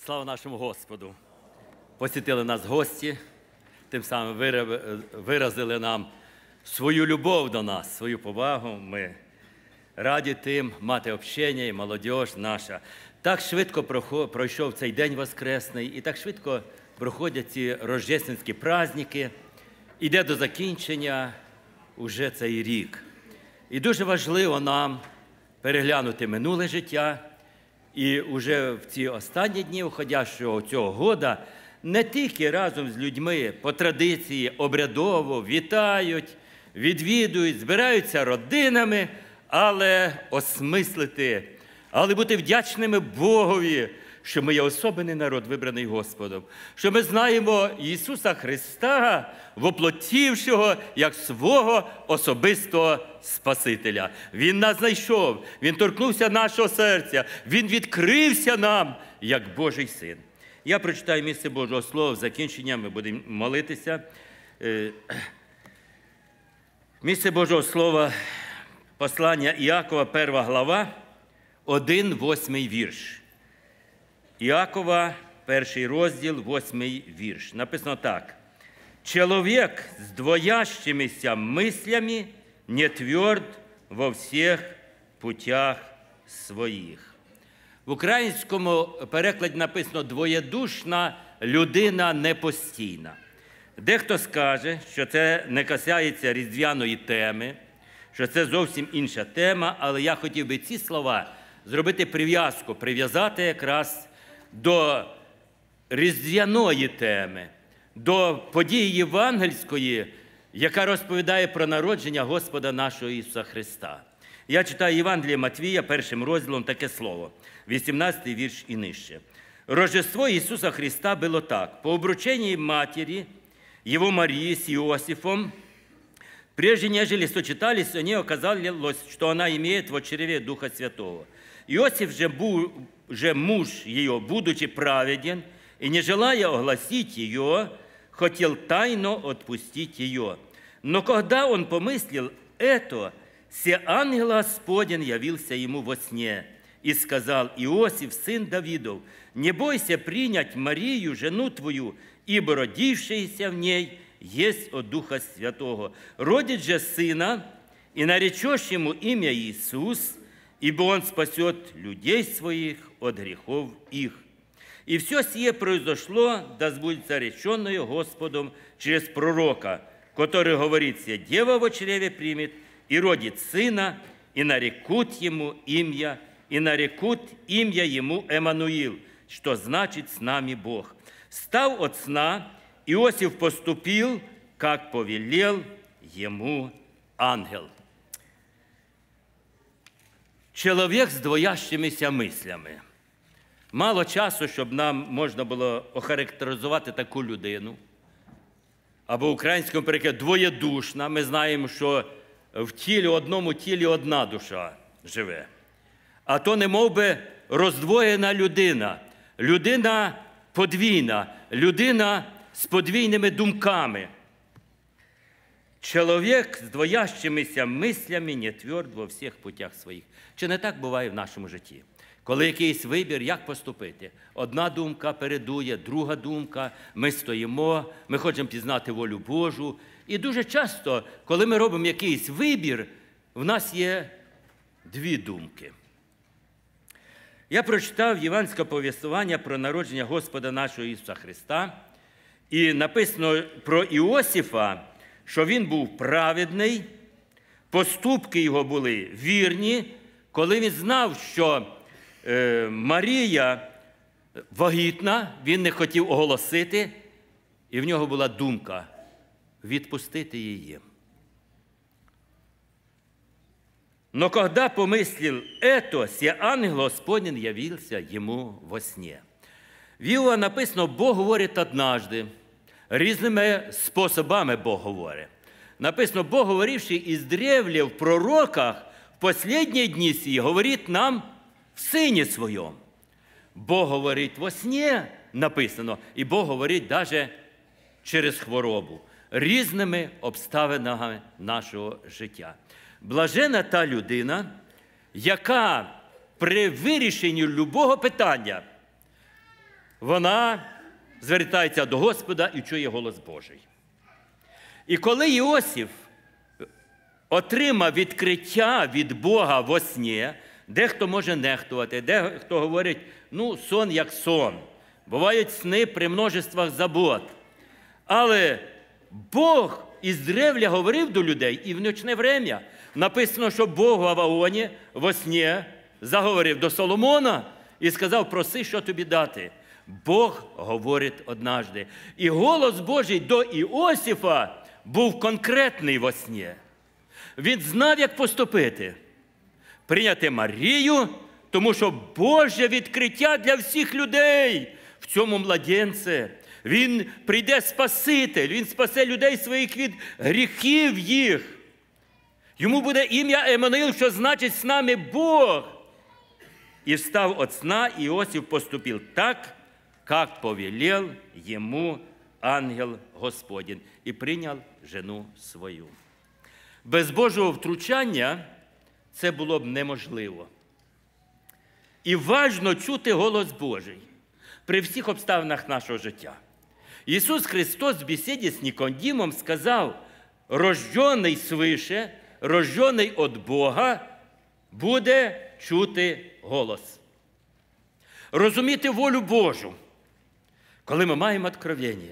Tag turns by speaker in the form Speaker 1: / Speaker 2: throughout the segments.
Speaker 1: Слава нашому Господу! Посітили нас гості, тим самим виразили нам свою любов до нас, свою повагу. Ми раді тим мати общення і молодіж наша. Так швидко пройшов цей день Воскресний, і так швидко проходять ці рождественські праздники. Іде до закінчення уже цей рік. І дуже важливо нам переглянути минуле життя. І вже в ці останні дні уходящого цього года не тільки разом з людьми по традиції обрядово вітають, відвідують, збираються родинами, але осмислити, але бути вдячними Богові, що ми є особений народ, вибраний Господом, що ми знаємо Ісуса Христа, воплотівшого як свого особистого Спасителя. Він нас знайшов, Він торкнувся нашого серця, Він відкрився нам як Божий Син. Я прочитаю місце Божого Слова, в закінчення ми будемо молитися. Місце Божого Слова, послання Іакова, 1 глава, 1-8 вірш. Іакова, 1 розділ, 8 вірш. Написано так. «Человек с двоящимися мыслями не тверд во всех путях своїх». В українському перекладі написано «двоєдушна людина непостійна». Дехто скаже, що це не касається різдвяної теми, що це зовсім інша тема, але я хотів би ці слова зробити прив'язку, прив'язати якраз до різдвяної теми, до події євангельської, яка розповідає про народження Господа нашого Ісуса Христа. Я читаю Євангеліє Матвія, 1 розділом, таке слово, 18 вірш і нижче. «Рождество Иисуса Христа было так. По обручении матери, его Марии с Иосифом, прежде нежели сочетались, они оказалось, что она имеет в чреве Духа Святого. Иосиф же муж ее, будучи праведен, и не желая огласить ее, хотел тайно отпустить ее. Но когда он помыслил это, се ангел Господень явился ему во сне и сказал: Иосиф, сын Давидов, не бойся принять Марию, жену твою, ибо родившееся в ней есть от Духа Святого. Родит же сына, и наречешь ему имя Иисус, ибо он спасет людей своих от грехов их. И все сие произошло, да сбудется реченное Господом через пророка, который говорит: «Се дева во чреве примет, и родит сына, и нарекут ему имя, ему Эммануил, что значит «с нами Бог». Став от сна, Иосиф поступил, как повелел ему ангел». Чоловік з двоящимися мислями. Мало часу, щоб нам можна було охарактеризувати таку людину. Або в українському перекладі двоєдушна. Ми знаємо, що в тілі, одному тілі одна душа живе. А то не мов би роздвоєна людина. Людина подвійна. Людина з подвійними думками. Чоловік з двоящимися мислями не тверд во всіх путях своїх. Чи не так буває в нашому житті? Коли якийсь вибір, як поступити? Одна думка передує, друга думка, ми стоїмо, ми хочемо пізнати волю Божу. І дуже часто, коли ми робимо якийсь вибір, в нас є дві думки. Я прочитав євангельське повістування про народження Господа нашого Ісуса Христа. І написано про Іосифа, що він був праведний, поступки його були вірні, коли він знав, що Марія вагітна, він не хотів оголосити, і в нього була думка відпустити її. Но когда помыслил это, се ангел Господень явился ему во сне. В Іова написано, Бог говорить однажды, різними способами Бог говорить. Написано, Бог, говоривший издревле в пророках, в последние дни сии, говорит нам в Сині Своєму. Бог говорить во сні, написано, і Бог говорить навіть через хворобу, різними обставинами нашого життя. Блажена та людина, яка при вирішенні любого питання вона звертається до Господа і чує голос Божий. І коли Іосиф отримав відкриття від Бога во сні, дехто може нехтувати, дехто говорить, сон як сон. Бувають сни при множествах забот. Але Бог іздревля говорив до людей і в ночне время. Написано, що Бог в Гаваоні во сні заговорив до Соломона і сказав, проси, що тобі дати. Бог говорить однажды. І голос Божий до Іосифа був конкретний во сні. Він знав, як поступити. Прийняти Марію, тому що Боже відкриття для всіх людей в цьому младенці. Він прийде Спаситель, Він спасе людей своїх від гріхів їх. Йому буде ім'я Еммануїл, що значить «з нами Бог». И встав от сна, Иосиф поступил так, как повелел ему ангел Господень, і прийняв жену свою. Без Божого втручання це було б неможливо. І важно чути голос Божий при всіх обставинах нашого життя. Ісус Христос в бесіді з Нікодимом сказав, рождений свише, рождений від Бога, буде чути голос. Розуміти волю Божу, коли ми маємо откровення.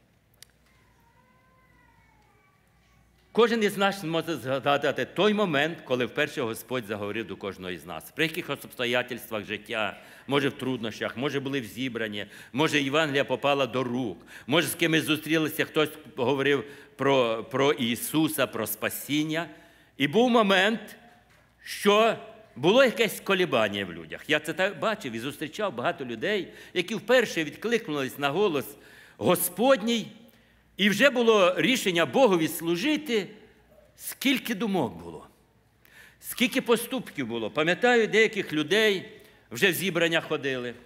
Speaker 1: Кожен із нас може згадати той момент, коли вперше Господь заговорив до кожного із нас. При яких обстоятельствах життя, може в труднощах, може були в зібранні, може Євангелія попала до рук, може з кимось зустрілися, хтось говорив про Ісуса, про спасіння. І був момент, що було якесь колебання в людях. Я це так бачив і зустрічав багато людей, які вперше відкликнулись на голос Господній, і вже було рішення Богові служити. Скільки думок було, скільки поступків було. Пам'ятаю, деяких людей вже в зібрання ходили.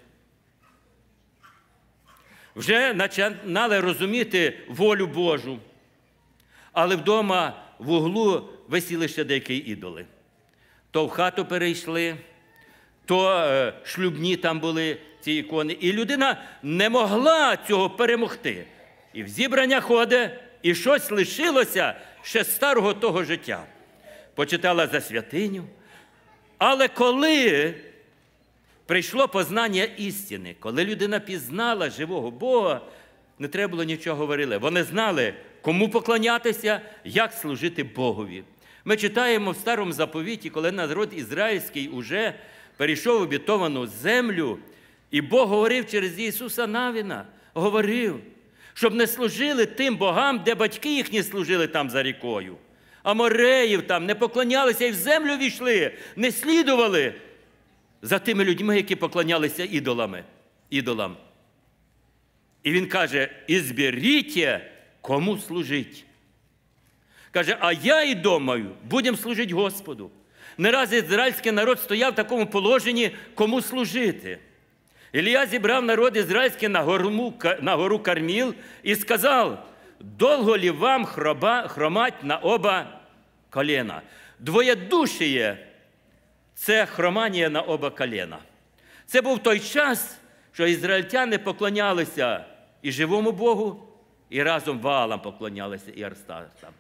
Speaker 1: Вже починали розуміти волю Божу. Але вдома в углу висіли ще деякі ідоли. То в хату перейшли, то шлюбні там були ці ікони. І людина не могла цього перемогти. І в зібрання ходить, і щось лишилося ще старого того життя. Почитала за святиню. Але коли прийшло познання істини, коли людина пізнала живого Бога, не треба було нічого говорити. Вони знали, кому поклонятися, як служити Богові. Ми читаємо в Старому Заповіті, коли народ ізраїльський уже перейшов в обітовану землю, і Бог говорив через Ісуса Навіна, говорив, щоб не служили тим богам, де батьки їхні служили там за рікою. Амореїв там, не поклонялися і в землю війшли, не слідували за тими людьми, які поклонялися ідолам. І він каже, «Ізберіть, кому служить». Каже, а я і думаю, будемо служити Господу. Не раз ізраїльський народ стояв в такому положенні, кому служити. Ілія зібрав народ ізраїльський на гору Карміл і сказав, довго ли вам хромать на оба коліна? Двоєдушіє – це хромання на оба коліна. Це був той час, що ізраїльтяни поклонялися і живому Богу, і разом Ваалам поклонялися, і Астартам.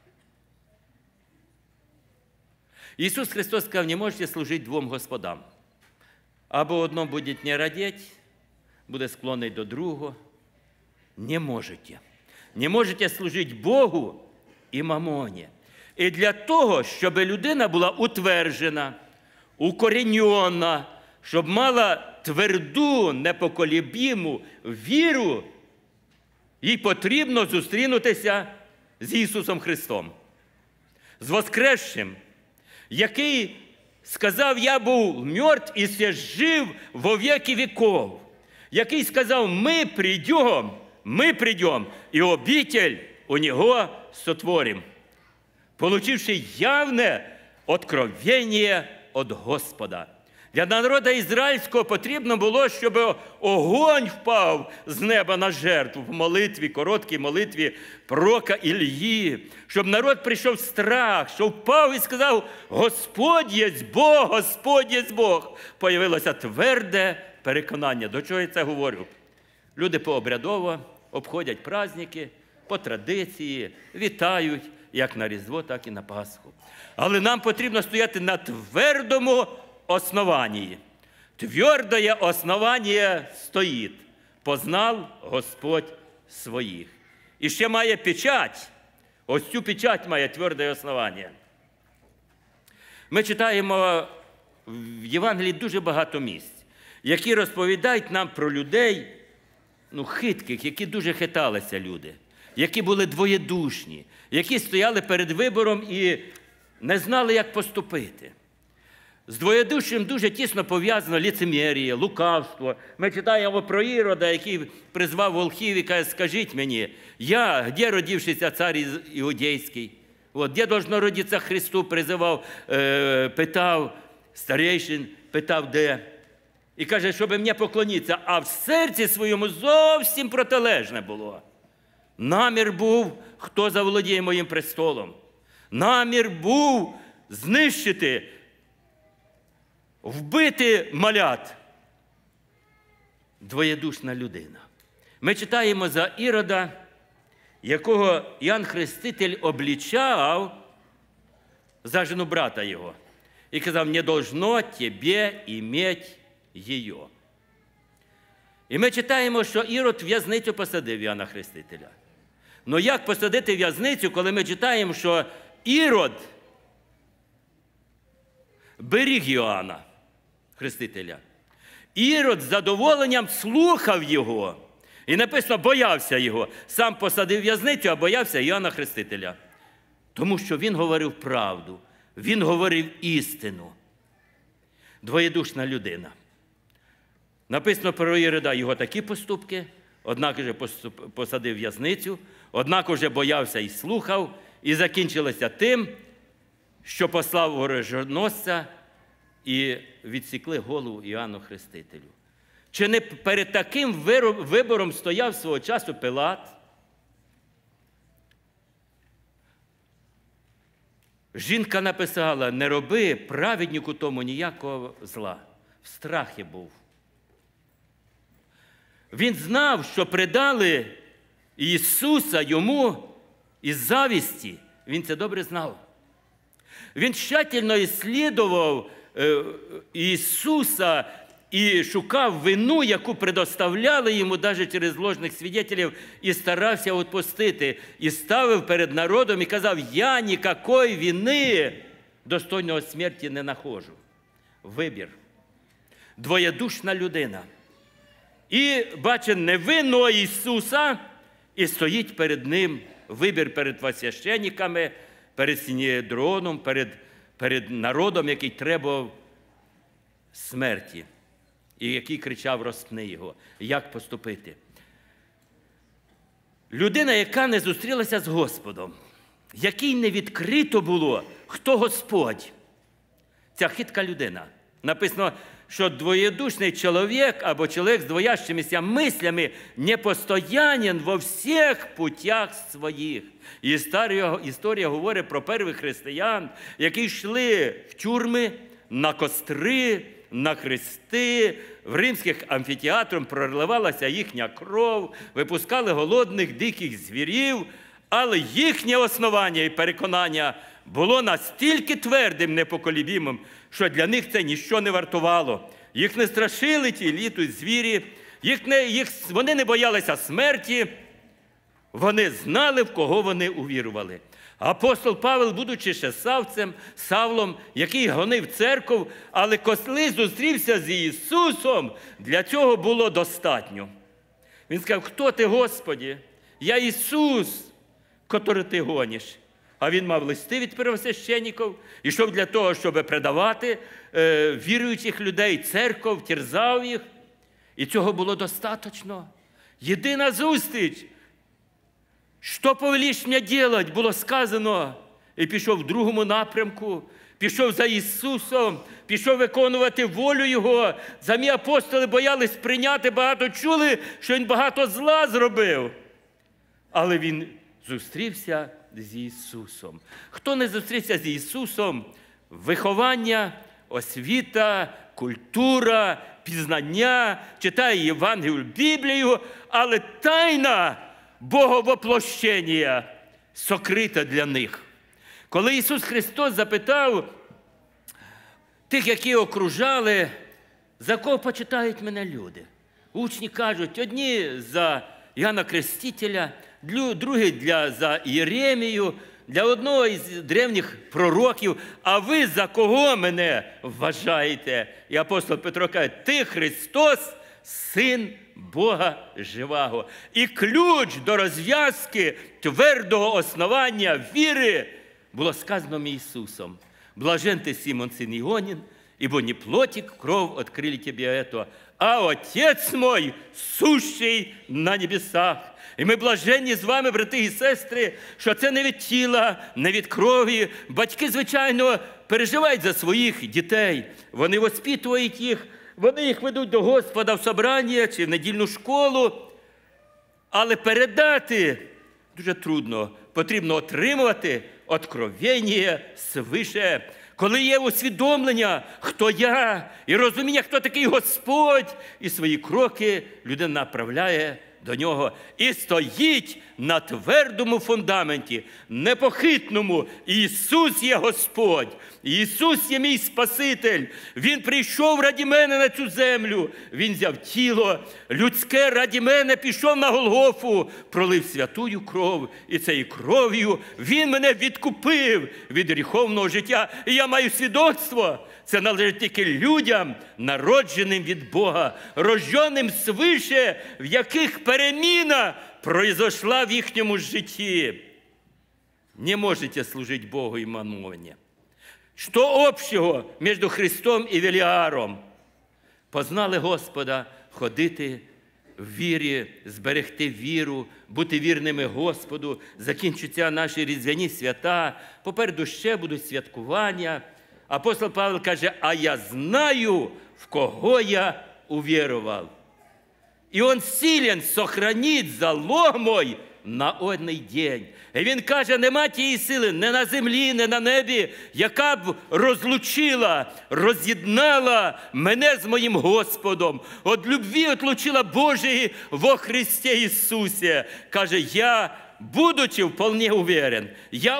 Speaker 1: Ісус Христос сказав, не можете служити двом господам. Або одному будете не радіти, буде склонний до другого. Не можете. Не можете служити Богу і мамоні. І для того, щоб людина була утверджена, укорінена, щоб мала тверду, непоколебиму віру, їй потрібно зустрінутися з Ісусом Христом. З Воскресшим, який сказав, я був мертв і се жив во веки веков. Який сказав, мы придем, и обитель у Него сотворим, получивши явне откровение от Господа. Для народу ізраїльського потрібно було, щоб огонь впав з неба на жертву в молитві, короткій молитві пророка Ілії, щоб народ прийшов в страх, що впав і сказав, Господь єсть Бог, Господь єсть Бог. Появилося тверде переконання. До чого я це говорю? Люди пообрядово обходять праздники, по традиції, вітають як на Різдво, так і на Пасху. Але нам потрібно стояти на твердому основанні. Твердое основание стоїть. Познав Господь своїх. І ще має печать. Ось цю печать має тверде основання. Ми читаємо в Євангелії дуже багато місць, які розповідають нам про людей, хитких, які дуже хиталися люди, які були двоєдушні, які стояли перед вибором і не знали, як поступити. З двоєдушним дуже тісно пов'язано лицемір'я, лукавство. Ми читаємо про Ірода, який призвав волхів і каже: скажіть мені, де родившийся цар іудейський? Де должно родитися Христу? Призивав, питав старейшин, питав де. І каже, щоб мені поклонитися. А в серці своєму зовсім протилежне було. Намір був, хто заволодіє моїм престолом. Намір був знищити, вбити малят. Двоєдушна людина. Ми читаємо за Ірода, якого Іоанн Хреститель обличав за жену брата його. І казав: «Не должно тебе иметь її». І ми читаємо, що Ірод в в'язницю посадив Іоанна Хрестителя. Но як посадити в в'язницю, коли ми читаємо, що Ірод беріг Іоанна Хрестителя? Ірод з задоволенням слухав його. І написано, боявся його. Сам посадив в'язницю, а боявся Іоанна Хрестителя. Тому що він говорив правду, він говорив істину. Двоєдушна людина. Написано про Ірода його такі поступки, однак вже посадив в'язницю, однак вже боявся і слухав, і закінчилося тим, що послав оруженосця і відсікли голову Іоанну Хрестителю. Чи не перед таким вибором стояв свого часу Пилат? Жінка написала: не роби праведнику тому ніякого зла. В страхі був. Він знав, що предали Ісуса йому із завісті. Він це добре знав. Він тщательно ісслідував Ісуса і шукав вину, яку предоставляли йому навіть через ложних свідетелів, і старався відпустити. І ставив перед народом і казав: я ніякої вини достойного смерті не нахожу. Вибір. Двоєдушна людина. І бачить невинного Ісуса, і стоїть перед ним вибір перед священниками, перед Синєдроном, перед народом, який требував смерті, і який кричав: розпни його. Як поступити? Людина, яка не зустрілася з Господом, якій не відкрито було, хто Господь. Ця хитка людина. Написано, що двоєдушний чоловік або чоловік з двоящимися мислями непостоянен во всіх путях своїх. І історія говорить про перших християн, які йшли в тюрми, на костри, на хрести, в римських амфітеатрах проливалася їхня кров, випускали голодних, диких звірів, але їхнє основання і переконання було настільки твердим, непоколебимим, що для них це ніщо не вартувало. Їх не страшили ті літуть звірі, вони не боялися смерті, вони знали, в кого вони увірували. Апостол Павел, будучи ще Савлом, який гонив церкву, але коли зустрівся з Ісусом, для цього було достатньо. Він сказав: хто ти, Господі? Я Ісус, котрий ти гониш. А він мав листи від первосвященників, ішов для того, щоб предавати віруючих людей, церков, терзав їх. І цього було достатньо. Єдина зустріч. Що повелиш мені делать, було сказано. І пішов в другому напрямку, пішов за Ісусом, пішов виконувати волю Його. Самі апостоли боялись прийняти, багато чули, що Він багато зла зробив. Але Він зустрівся з Ісусом. Хто не зустрівся з Ісусом, виховання освіта, культура, пізнання, читає Євангелію, Біблію, але тайна Боговоплощення сокрита для них. Коли Ісус Христос запитав тих, які окружали, за кого почитають мене люди? Учні кажуть, одні за Іоанна Крестителя, другі за Єремію, для одного із древніх пророків, а ви за кого мене вважаєте? І апостол Петро каже, ти Христос, Син Бога живого. І ключ до розв'язки твердого основання віри було сказано Ісусом. Блажен ти, Симон, син Ионин, ибо не плоть и кровь открыли тебе это, а Отець мой, сущий на небесах. І ми блаженні з вами, брати і сестри, що це не від тіла, не від крові. Батьки, звичайно, переживають за своїх дітей. Вони воспитують їх, вони їх ведуть до Господа в собрання чи в недільну школу. Але передати дуже трудно. Потрібно отримувати откровення свише. Коли є усвідомлення, хто я, і розуміння, хто такий Господь, і свої кроки людина направляє до нього. І стоїть на твердому фундаменті, непохитному. Ісус є Господь, Ісус є мій Спаситель. Він прийшов раді мене на цю землю. Він взяв тіло людське раді мене, пішов на Голгофу, пролив святую кров. І цією кров'ю Він мене відкупив від гріховного життя. І я маю свідоцтво. Це належить тільки людям, народженим від Бога, рожденим свише, в яких переміна произошла в їхньому житті. Не можете служити Богу і мамоне. Що общого між Христом і Веліаром? Познали Господа, ходити в вірі, зберегти віру, бути вірними Господу. Закінчуються наші різдвяні свята, попереду ще будуть святкування. Апостол Павло каже, а я знаю, в кого я увірував. І він силен сохранить залог мой на один день. І він каже, нема тієї сили не на землі, не на небі, яка б розлучила, роз'єднала мене з моїм Господом. От любві отлучила Божої во Христі Ісусі. Каже, я, будучи вполне уверен,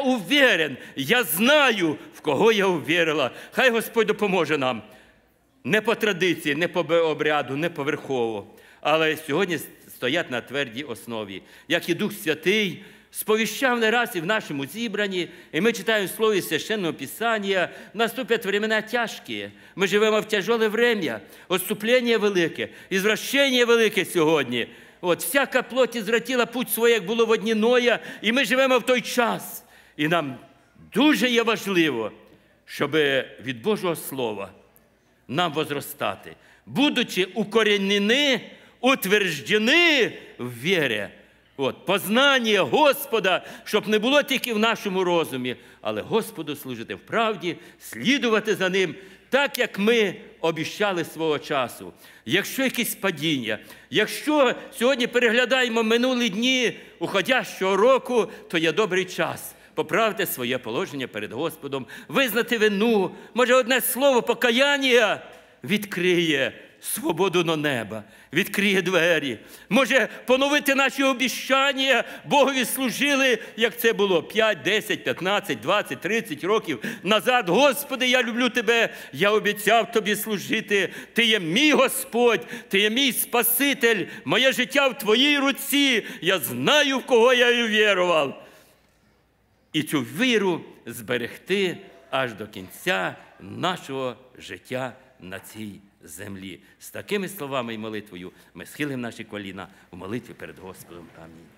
Speaker 1: я знаю, в кого я увірила. Хай Господь допоможе нам. Не по традиції, не по обряду, не поверхово, але сьогодні стоять на твердій основі. Як і Дух Святий сповіщав не раз і в нашому зібранні, і ми читаємо в Слові Священного Писання, наступять времена тяжкі. Ми живемо в тяжеле время, отступлення велике, ізвращення велике сьогодні. От, всяка плоть ізвратила путь своє, як було в одні Ноя, і ми живемо в той час. І нам дуже є важливо, щоб від Божого Слова нам возростати, будучи укоренені, утверждені в вірі. От, познання Господа, щоб не було тільки в нашому розумі, але Господу служити в правді, слідувати за Ним, так, як ми обіщали свого часу. Якщо якісь падіння, якщо сьогодні переглядаємо минулі дні уходящого року, то є добрий час поправити своє положення перед Господом, визнати вину. Може, одне слово покаяння відкриє свободу на неба, відкриє двері. Може, поновити наші обіщання, Богові служили, як це було 5, 10, 15, 20, 30 років назад. Господи, я люблю Тебе, я обіцяв Тобі служити. Ти є мій Господь, Ти є мій Спаситель, моє життя в Твоїй руці, я знаю, в кого я увірував. І цю віру зберегти аж до кінця нашого життя на цій землі. З такими словами і молитвою ми схилимо наші коліна в молитві перед Господом. Амінь.